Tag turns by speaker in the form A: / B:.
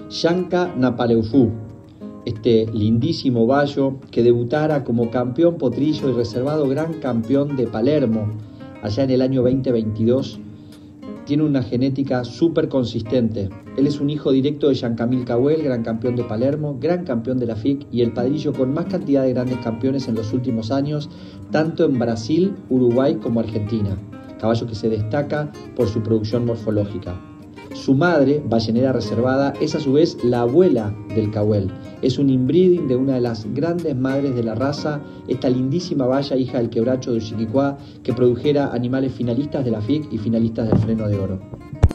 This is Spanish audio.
A: Yanka Napaleufú, este lindísimo vallo que debutara como campeón potrillo y reservado gran campeón de Palermo allá en el año 2022, tiene una genética súper consistente. Él es un hijo directo de Giancamil Cahuel, gran campeón de Palermo, gran campeón de la FIC y el padrillo con más cantidad de grandes campeones en los últimos años, tanto en Brasil, Uruguay como Argentina. Caballo que se destaca por su producción morfológica. Su madre, ballenera reservada, es a su vez la abuela del Cahuel. Es un inbreeding de una de las grandes madres de la raza, esta lindísima valla, hija del quebracho de Uchiquicuá, que produjera animales finalistas de la FIC y finalistas del Freno de Oro.